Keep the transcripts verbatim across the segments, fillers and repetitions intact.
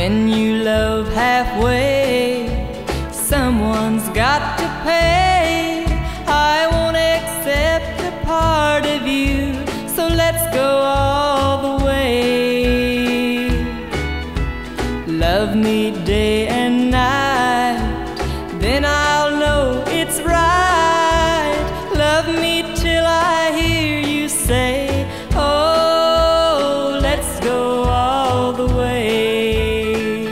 When you love halfway, someone's got to pay. I won't accept a part of you, so let's go all the way. Love me day and night, then I'll know it's right. Love me till I hear you say, oh, let's go all the way.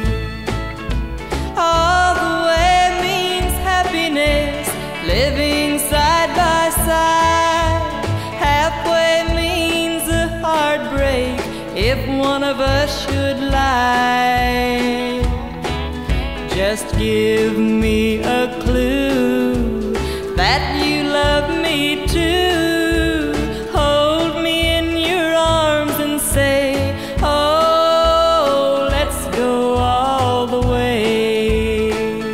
All the way means happiness, living side by side. Halfway means a heartbreak if one of us should lie. Just give me a clue that you love me too. Hold me in your arms and say, oh, let's go all the way.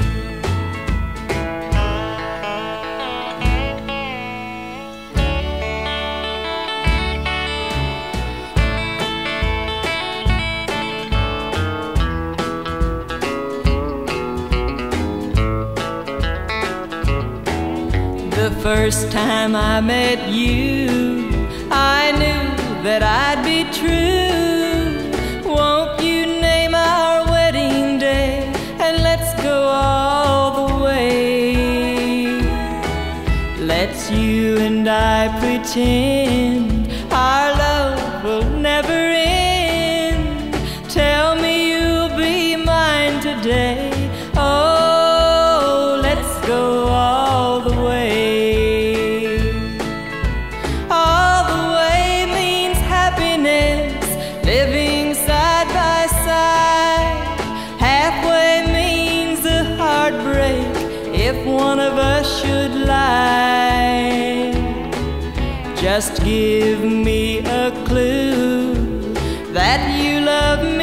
The first time I met you, I knew that I'd be true. Won't you name our wedding day and let's go all the way? Let's you and I pretend our love will never end. Tell me you'll be mine today. Oh, let's go all the way. Living side by side. Halfway means a heartbreak if one of us should lie. Just give me a clue that you love me